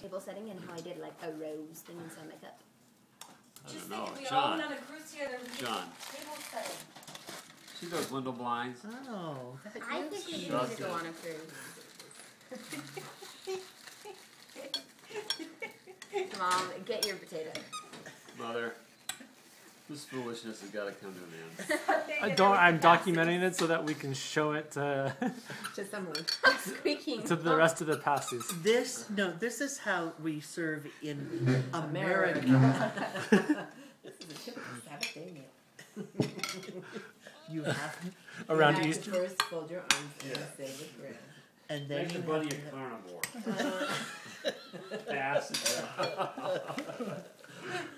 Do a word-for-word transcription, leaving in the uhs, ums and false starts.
table setting and how I did like a rose thing inside my cup. I Just don't know. think if we John. all went on a cruise together, we could John. table setting. See those window blinds? Oh, that I is think we cute. need to go on a cruise. Mom, get your potato. Mother, this foolishness has got to come to an end. I don't. I'm documenting it so that we can show it to To someone. Squeaking. to the rest of the pasties. This no, this is how we serve in America. This is a typical Sabbath day meal. You have, Around You have to Easter. First, fold your arms and Yeah. say the prayer. and then Make you your buddy have a to, carnivore. Pass it down.